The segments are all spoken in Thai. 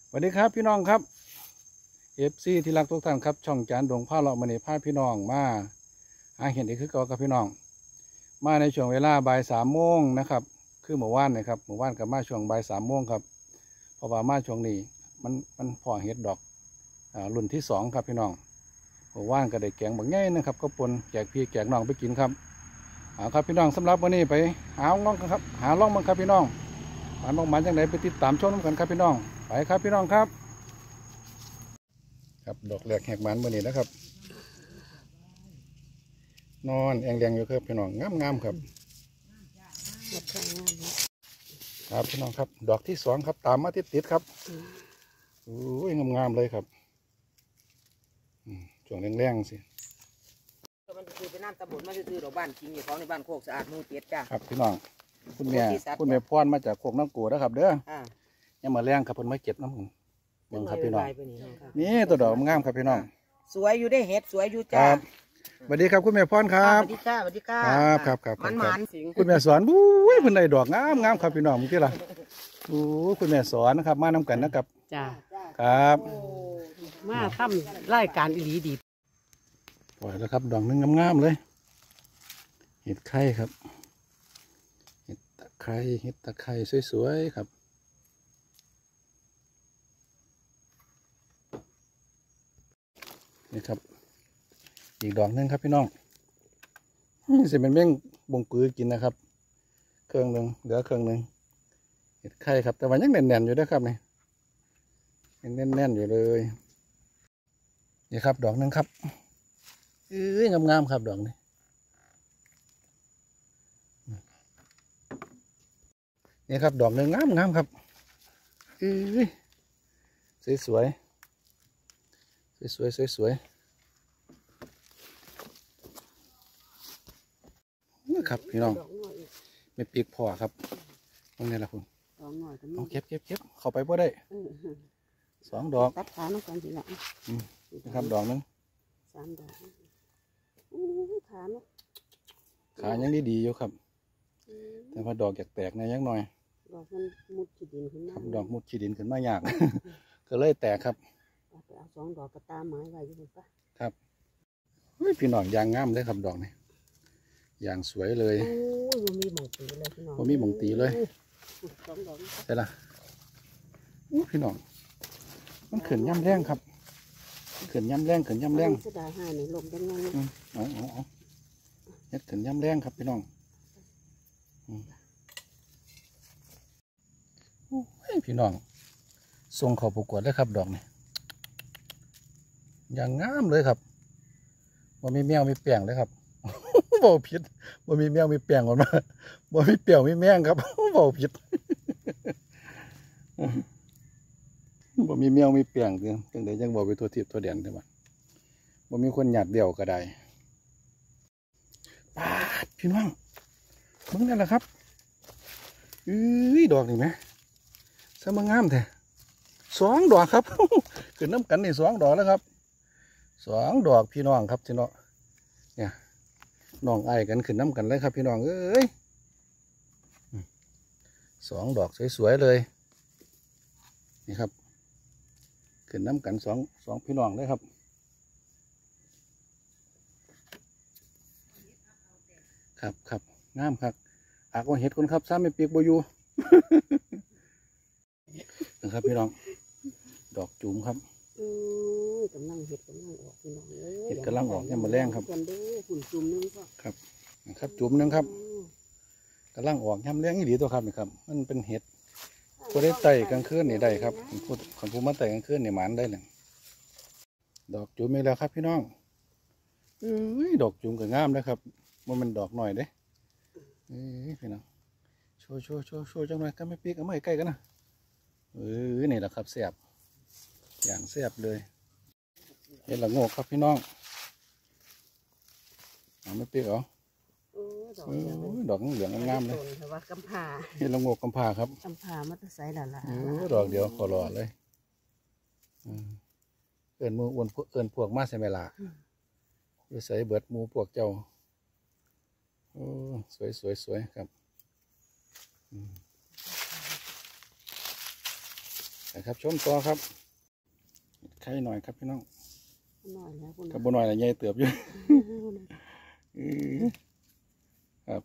สวัสดีครับพี่น้องครับFCที่รักทุกท่านครับช่องจานดวงผ้าเลาะมณีผ้าพี่น้องมาหาเห็นอีกคือเก่าครับพี่น้องมาในช่วงเวลาบ่าย3 โมงนะครับคือเมื่อวานนะครับเมื่อวานกับมาช่วงบ่าย3 โมงครับเพราะว่ามาช่วงนี้มันพอเห็ดดอกรุ่นที่2ครับพี่น้องเมื่อวานก็ได้แกงบางแง่นะครับก็ปนแจกพี่แจกน้องไปกินครับครับพี่น้องสำหรับวันนี้ไปหาล่องกันครับหาล่องมันครับพี่น้องมันจังไหนไปติดตามชมกันครับพี่น้องไปครับพี่น้องครับครับดอกแหลกแหกมันเมื่อนี้นะครับนอนแองแดงอยู่ครับพี่น้องงามครับครับพี่น้องครับดอกที่2ครับตามมาติดครับโอ้ยงามเลยครับช่วงแรงๆสิมันคือเป็นน้ำตะบุนมันคือดอกบ้านจริงอยู่ของในบ้านโคกสะอาดมูเปียดจ้าครับพี่น้องคุณแม่พรมาจากโคกน้ำกูนะครับเด้อยังมาแรงครับเพิ่นมาเก็บน้ำผมเบิ่งครับพี่น้องนี่ตัวดอกงามครับพี่น้องสวยอยู่ได้เห็ดสวยอยู่จ้าสวัสดีครับคุณแม่พรครับสวัสดีค่ะสวัสดีค่ะครับมันสิงคุณแม่สอนบู๊ยเพิ่นได้ดอกงามครับพี่น้องเมื่อกี้ล่ะโอ้คุณแม่สอนนะครับมาน้ำกันนะครับจ้าครับมาทำรายการอีหลีดีปล่อยแล้วครับดอกนึงงามๆเลยเห็ดไข่ครับเห็ดตะไคร้สวยๆครับนี่ครับอีกดอกนึงครับพี่น้องนี่สิเป็นเม่งบงปือกินนะครับเครื่องหนึ่งเหลือเครื่องหนึ่งเห็ดไข่ครับแต่ว่ายังแน่นๆอยู่ด้วยครับนี่ยังแน่นๆอยู่เลยนี่ครับดอกนึงครับงามๆครับดอกนี้นี่ครับดอกนึงงามครับสวยครับพี่น้องไม่ปีกพอครับตรงนี้ละคุณเอาเก็บเข้าไปบ่ได้2 ดอกตัดขาน้องกันทีละนะครับดอกนึง 3 ดอกขายังดีอยู่ครับแต่พอดอกแตกๆนะยังหน่อยดอกมันมุดขี้ดินขึ้นมาดอกมุดขี้ดินขึ้นมายาก ก็เลยแตกครับไปเอา2 ดอกกระตาไม้ไว้อยู่ปะครับพี่น้องยางงามเลยครับดอกนี้ยางสวยเลยบ่มีหม่องตีเลยพี่น้องบ่มีหม่องตีเลย 2 ดอกใช่ละพี่น้องมันขึ้นย่ำแรงครับขึ้นย่ำแรงจะได้ให้ในลมยังไงเอาเฮ็ดขึ้นย่ำแรงครับพี่น้องพี่น้องส่งเข้าประกวดเลยครับดอกนี้อย่างงามเลยครับบ่มีแมวมีแป้งเลยครับบ่ผิดบ่มีแมวมีแป้งออกมาบ่มีเปรี้ยวมีแมงครับบ่ผิดบ่มีแมวมีแป้งจังได๋จังบ่ไปทั่วทิพย์ทั่วแดนได้บ่บ่มีคนหยาดเดี่ยวก็ได้ปาดพี่น้องเบิ่งนั่นแหละครับดอกนี่แหมซะมางามแท้2 ดอกครับขึ้นน้ำกันนี่2 ดอกแล้วครับ2 ดอกพี่น้องครับพี่น้องเนี่ยน้องไอ้กันขึ้นน้ำกันเลยครับพี่น้องเอ้ย2 ดอกสวยๆเลยนี่ครับขึ้นน้ำกันสองพี่น้องเลยครับครับงามครับอากว่าเห็ดคนครับซ้ำไม่ปีกโบยู นะครับพี่น้องดอกจุ๋มครับกำลังเห็ดกำลังออกพี่น้องเห็ดกำลังออกเนี่ยมาแรงครับจุ่มนึงครับนะครับจุ๋มนึงครับกำลังออกย่ำแรงนี่ดีตัวครับนี่ครับมันเป็นเห็ดพอได้ไต่กลางคืนนี่ได้ครับของผู้มาไต่กลางคืนนี่หมันได้เลยดอกจุ๋มมีแล้วครับพี่น้องดอกจุ๋มก็งามนะครับมันดอกหน่อยเด้พี่น้องโชว์จังหน่อยก็ไม่ปีกเอาไม่ใกล้กันนะนี่แหละครับแซ่บอย่างแซ่บเลยเห็ดละโงกครับพี่น้องเอาไม่ปีกเหรอดอกเหลืองงามเลยเห็ดละโงกกำพร้าครับกำพร้ามัตไซด์ละดอกเดียวขอรอเลยเอิญมืออ้วนเอิญพวกมาใส่เวลาใส่เบิดมูพวกเจ้าสวยครับนะครับชมต่อครับไข่หน่อยครับพี่น้องหน่อยแล้วคุณกับบ่หน่อยละใหญ่เติบอยู่ ครับ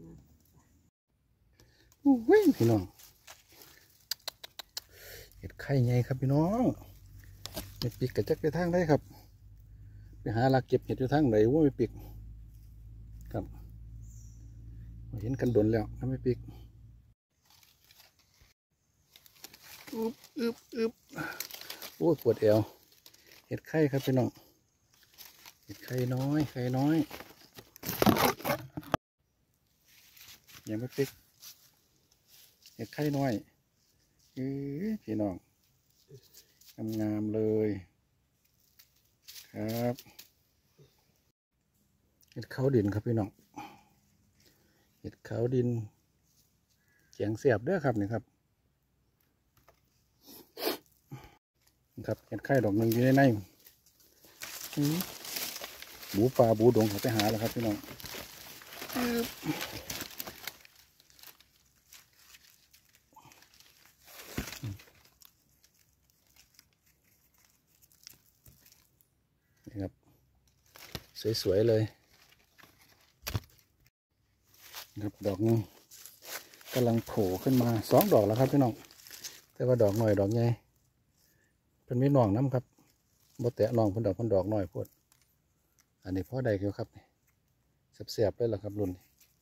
อุ้ยพี่น้องเห็ดไข่ใหญ่ครับพี่น้องเห็ดปีกกระจักไปทางได้ครับไปหาลักเก็บเห็ดอยู่ทางไหนว่าไม่ปีกครับเห็นกันดนแล้วทำไม่ปีกอึบโอ้ยปวดเอวเห็ดไข่ครับพี่น้องเห็ดไข่น้อยไข่น้อยยังไม่ปีกเห็ดไข่น้อยพี่น้องงามๆเลยครับเห็ดขาวดินครับพี่น้องเห็ดขาวดินแกงเสียบเด้อครับนี่ครับครับเห็ดไข่ดอกหนึ่งอยู่ในบูปลาบูดงเขาไปหาแล้วครับพี่น้องนี่ครับสวยๆเลยครับดอกนึงกำลังโผล่ขึ้นมา2 ดอกแล้วครับพี่น้องแต่ว่าดอกหน่อยดอกใหญ่เป็นไม่หน่องน้ำครับบ่แตะหน่องเพิ่นดอกหน่อยพวดอันนี้พ่อใดเกี่ยวครับเสียบๆเลยล่ะครับรุ่น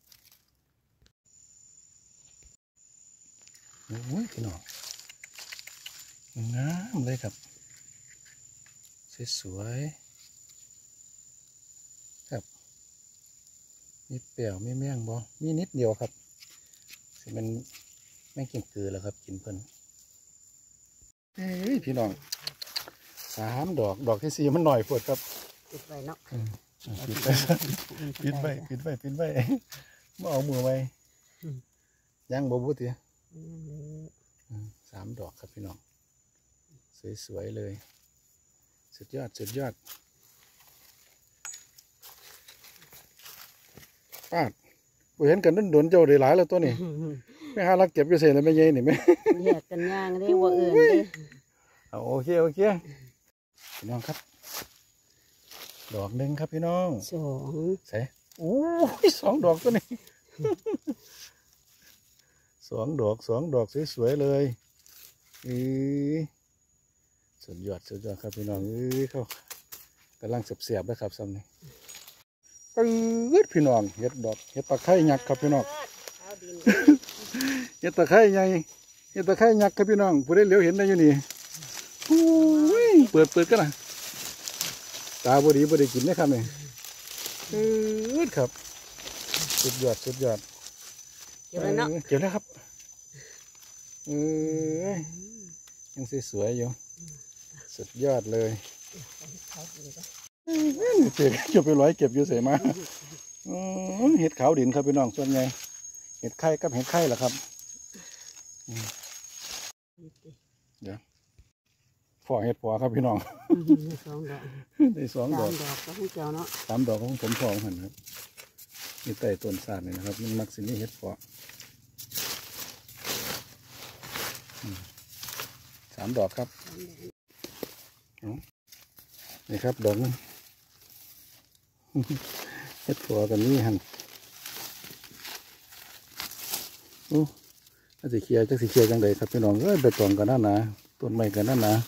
โอ้ยพี่น้องงามเลยครับสวยๆครับมีเปรี้ยวมีแมงบ่มีนิดเดียวครับสิมันแมงกินคือแล้วครับกินเพิ่นเฮ้ยพี่น้อง3 ดอกดอกที่4มันหน่อยพวดครับปิดไว้เนาะปิดไว้ปิดไว้มาเอามือไว้ยังบ่บุตร3 ดอกครับพี่น้องสวยๆเลยสุดยอดป้าดบ่เห็นกันโดนเจ้าได้หลายแล้วตัวนี้ไม่หาลักเก็บอยู่เสร็จแล้วไม่ใหญ่นี่แม่แยกกันย่างได้ว่าเอื่นเด้เอาโอเคพี่น้องครับดอกหนึ่งครับพี่น้อง 2 ใส่โอ้ย2 ดอกตัวนี้ 2 ดอกสวยๆเลยสุดยอดครับพี่น้องเขากำลังเสียบๆนะครับซ้ำนี่ปื๊ดพี่น้องเห็ดตะไคร้ยักษ์ครับพี่น้องเห็ดตะไคร้ใหญ่เห็ดตะไคร้ยักษ์ครับพี่น้องผู้ได้เหลียวเห็นได้อยู่นี่เปิดกันนะตาบดีกินนะครับนี่ครับสุดยอดเก็บแล้วเนาะเก็บแล้วครับยังสวยๆอยู่สุดยอดเลยเก็บไปร้อยเก็บอยู่เสียมาเห็ดขาวดินครับพี่น้องส่วนใหญ่เห็ดไข่กับเห็ดไข่ล่ะครับเดี๋ยวฝ่อเห็ดฝ่อครับพี่น้อง 2 ดอกได้2 ดอก 3 ดอกก็ให้เจ้าเนาะ 3 ดอกของผมฝ่อหันครับนี่ใต้ต้นสาดนี่นะครับมันมักสินี่เห็ดฝ่อ3 ดอกครับนี่ครับดอกนึงเห็ดฝ่อกันนี่หันถ้าสิเคลียร์จังใดครับพี่น้องใบตองกันนั่นนะต้นไม้กันนั่นนะ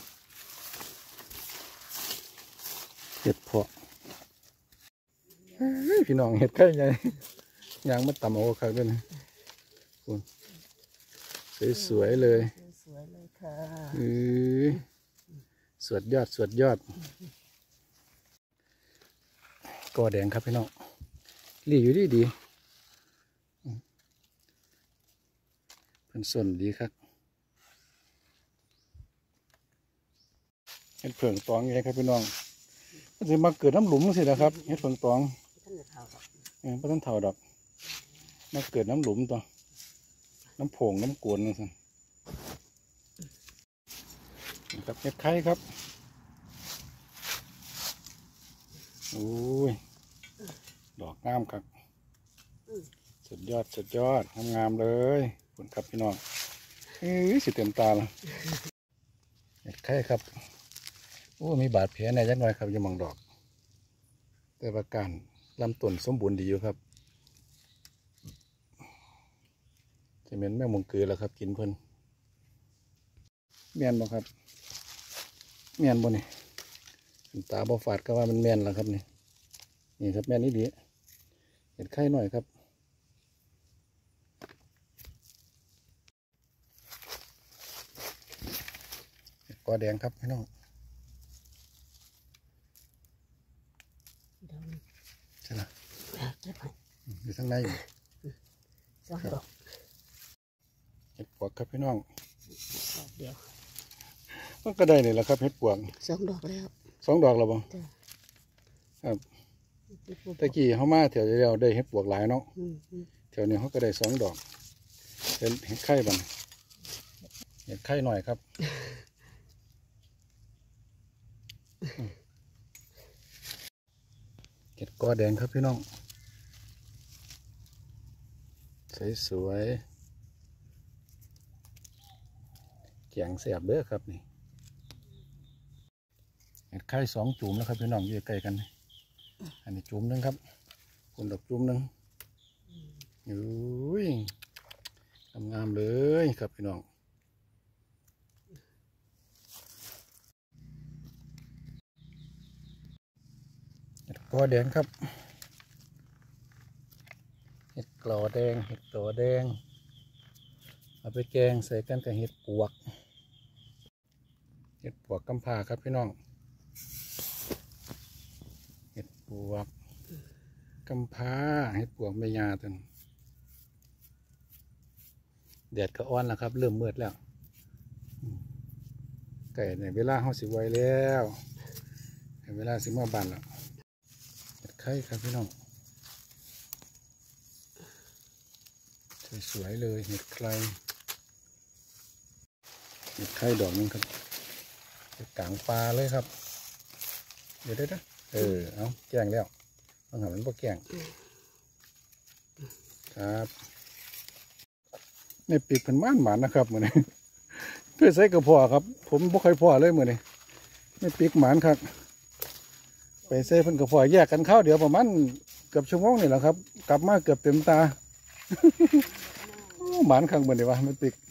เห็ดเพาะพี่น้องเห็ดไข่ใหญ่ยางมันต่ำเอาครับด้วยนะคุณสวยๆเลยค่ะสวดยอดกอแดงครับพี่น้องรีอยู่ดีเป็นส่วนดีครับเห็ดเผือกตองไงครับพี่น้องมันจะมาเกิดน้ำหลุมสินะครับเห็ดเผือกตองพระท่านเถาดอกมาเกิดน้ำหลุมตัวน้ำโผงน้ำกวนนี่สิครับเห็ดไข่ครับโอ้ยดอกงามครับสุดยอดงามเลยขอบคุณครับพี่น้องสิเต็มตาละเห็ดไข่ครับโอ้มีบาดแผลในจักหน่อยครับอยังมองดอกแต่ว่าการลำต้นสมบูรณ์ดีอยู่ครับจะเป็นแม่มงกือแล้วครับกินเพิ่นแม่นบ่ครับแม่นบ่นี่ตาบ่ฝาดก็ว่ามันแม่นแล้วครับนี่นี่ครับแม่นนี่ดีเห็ดไข่หน่อยครับเห็ดกอแดงครับพี่น้องใช่ไหมอยู่ข้างในอยู่สองดอกเห็ดปวกครับพี่น้องดอกเดียวมันก็ได้นี่แหละครับเห็ดปวกสองดอกแล้ว 2 ดอกแล้วบ่จ้ะครับตะกี้เขามาแถวเดียวได้เห็ดปวกหลายเนาะ แถวนี้เขาก็ได้2 ดอกเป็นเห็ดไข่บันเห็ดไข่หน่อยครับเห็ดกอแดงครับพี่น้องสวยๆแกงแสบเด้อครับนี่เห็ดไข่2 จุ่มแล้วครับพี่น้องอยู่ใกล้กันนี่อันนี้จุ่มหนึงครับคุณดอกจุ่มหนึงอุ้ยงามๆเลยครับพี่น้องเห็ดกอแดงครับเห็ดกลอแดงเห็ดกลอแดงเอาไปแกงใส่กันกับเห็ดปวกเห็ดปวกกำพร้าครับพี่น้องเห็ดปวกกำพร้าเห็ดปวกไม่ยาตันแดดก็อ่อนแล้วครับเริ่มมืดแล้วไก่ในเวลาเขาสิไวแล้วในเวลาสิมาบานแล้วเห็ดไข่ครับพี่น้องสวยๆเลยเห็ดไข่เห็ดไข่ดอกนึงครับกลางปลาเลยครับเดี๋ยวได้เอาแกงแล้วต้องหามันพวกแกงครับในปีกเพิ่นม่านหมานนะครับมือนี้เพื่อใส่กระเพาะครับผมบ่ค่อยพอเลยมือนี้ในปีกหมานครับไปใส่เพิ่นกระเพาะแยกกันเข้าเดี๋ยวประมาณเกือบชั่วโมงนี่แหละครับกลับมาเกือบเต็มตา หมานข้างบนดีวะไม่ปีก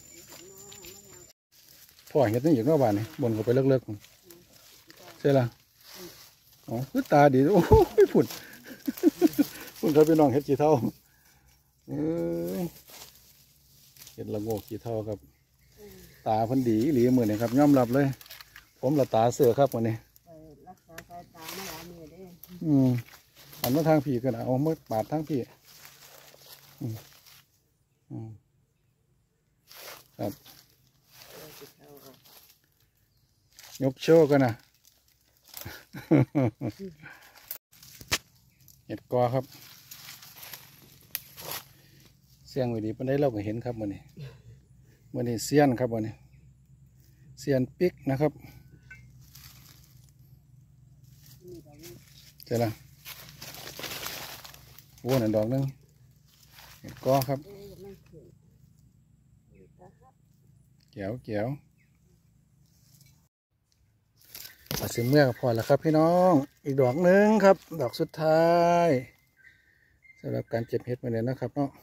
พ่อเห็ดนี่อยู่นอกบ้านนี่บนก็ไปเลิกๆใช่ละอ๋อคือตาดีโอ้ยพุ่นพุ่นเขาไปน้องเห็ดกี่เท่าเห็ดละโงกกี่เท่าครับตาพันดีหลีมือนี่ครับยอมรับเลยผมละตาเสือครับวันนี้รักษาสายตาไม่หลายมือเด้หันมาทางผีกันนะเอาเมื่อปาดทางผีครับยกโชว์กันนะ เห็ดกอครับเสียงวิดีปันได้เราก็เห็นครับวันนี้เซียนครับวันนี้เซียนปิกนะครับเจ้าละวัวหนึ่งดอกนึงเห็ดกอครับเกี่ยวมาซื้อเมื่อก็พอแล้วครับพี่น้องอีกดอกนึงครับดอกสุดท้ายสำหรับการเก็บเห็ดมาเนี่ยนะครับเนาะ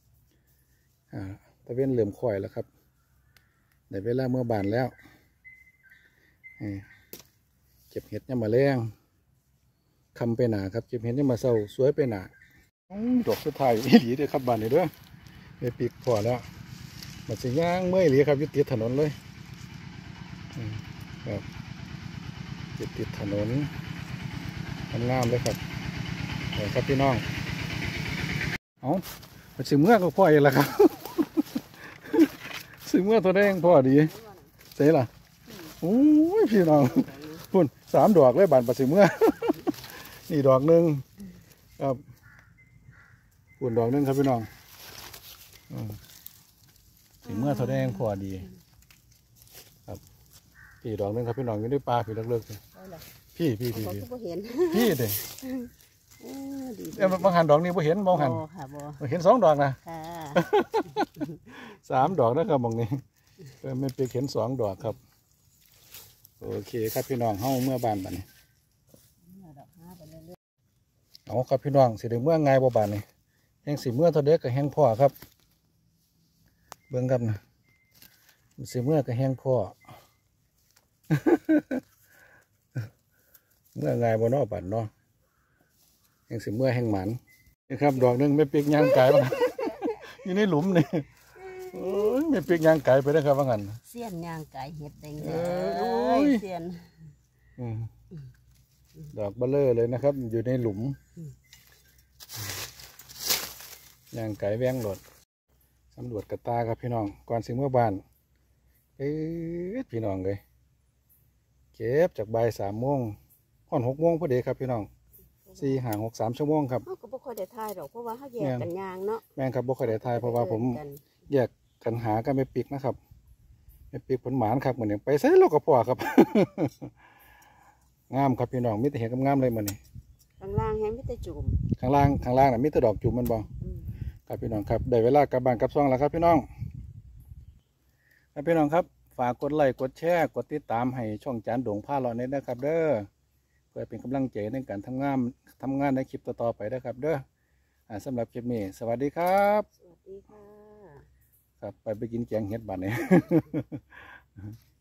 ตะเวนเหลื่อมข่อยแล้วครับได้เวลาเมื่อบานแล้วเก็บเห็ดเนี่ยมาแรงคำไปหนาครับเก็บเห็ดเนี่ยมาเศร้าสวยไปหนาดอกสุดท้ายอีหลีเด้อครับบานนี้เด้อในปีกพอแล้วมันสิย่างเมื่อยหลีครับยึดติดถนนเลยครับติดถนนงามเลยครับเดี๋ยวครับพี่น้องเอาไปซื้อเมื่อก็พ่อเองละครับ ซื้อเมื่อตัวแดงพ่อดีเสียล่ะโอ้ยพี่น้องพุ่น3 ดอกเลยบานไปซื้อเมื่อ นี่ดอกนึงครับพุ่นดอกนึงครับพี่น้องซื้อเมื่อตัวแดงพ่อดีครับพี่ดอกนึงครับพี่น้องอยู่ในป่าพี่เลิกๆเลยพี่เด็บางหันดอกนี้บ่เห็นมองหันเห็น2 ดอกนะ3 ดอกนะครับมองนี้ไม่ไปเห็น2 ดอกครับโอเคครับพี่น้องเฮาเมื่อบ้านบัดนี้เมื่อดอกหาไปเรื่อยเอาครับพี่น้องสิได้เมื่อไงบ่บ้านนี้แห่งสิเมื่อเท่าเด็กกับแห่งพ่อครับเบิ่งครับนะสิเมื่อกับแห่งพ่อ เมื่อไงบ่เนอบ้านเนาะแห่งสิเมื่อแห่งหมันนี่ครับดอกหนึงไม่ปีกยางไก่บ้าง อยู่ในหลุมนี่โอ้ยไม่ปีกยางไก่ไปได้ครับว่างั้นๆเสี้ยนย่างไก่เห็ดแดงเอๆอโอ้ยเสี้ยนอืมดอกเบลเลอร์เลยนะครับ อยู่ในหลุมยางไก่แว้งโหลดสำรวจกระตาครับพี่น้องก่อนสิเมื่อบ้านพี่น้องเลยเก็บจากบ่าย3 โมงห่อน6 โมงพอดีครับพี่น้อง4-5-6-3 ชั่วโมงครับเขาก็บ่ค่อยได้ทายหรอกเพราะว่าเขาแยกกันย่างเนาะแม่งครับบ่ค่อยได้ทายเพราะว่าผมแยกกันหากันไม่ปิกนะครับไม่ปิกผลหมานครับเหมือนอย่างไปใส่โลกกระเพาะครับ งามครับพี่น้องมีแต่เห็นงามๆเลยเหมือนนี่ข้างล่างแฮมมิแต่จุ่มข้างล่างน่ะมีแต่ดอกจุ่มมันบ่อืมครับพี่น้องครับได้เวลากลับบ้านกลับช่องแล้วครับพี่น้องครับพี่น้องครับฝากกดไลค์กดแชร์กดติดตามให้ช่องจานโด่งผ้าหล่อเน็ตนะครับเด้อเพื่อเป็นกำลังใจในการทำงานในคลิปต่อๆไปนะครับเด้อสำหรับคลิปนี้สวัสดีครับสวัสดีค่ะครับไปกินแกงเห็ดบัดนี้